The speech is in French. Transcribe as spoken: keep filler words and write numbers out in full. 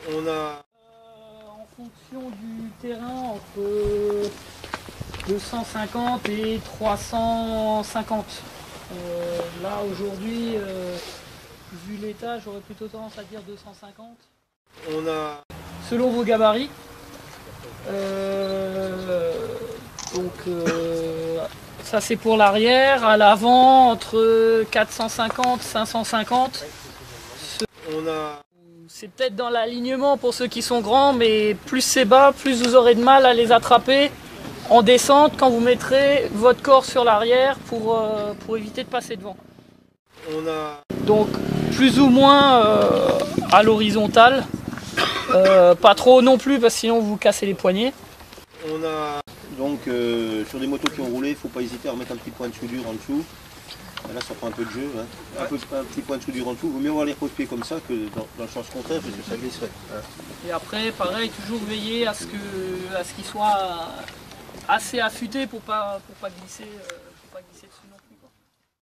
On a Euh, en fonction du terrain, entre deux cent cinquante et trois cent cinquante. Euh, là aujourd'hui, euh, vu l'état, j'aurais plutôt tendance à dire deux cent cinquante. on a Selon vos gabarits. Euh, donc euh, ça c'est pour l'arrière. À l'avant, entre quatre cent cinquante et cinq cent cinquante. on a C'est peut-être dans l'alignement pour ceux qui sont grands, mais plus c'est bas, plus vous aurez de mal à les attraper en descente quand vous mettrez votre corps sur l'arrière pour, euh, pour éviter de passer devant. on a Donc plus ou moins euh, à l'horizontale, euh, pas trop non plus parce que sinon vous cassez les poignets. on a donc euh, sur des motos qui ont roulé, il ne faut pas hésiter à remettre un petit point de soudure en dessous. Là ça prend un peu de jeu, hein. un, peu, un petit point de soudure en dessous. Il vaut mieux avoir les repose-pieds comme ça que dans, dans le sens contraire parce que ça glisserait. Hein. Et après pareil, toujours veiller à ce que à ce qu'il soit assez affûté pour pas pour pas glisser, euh, pour pas glisser dessus non plus.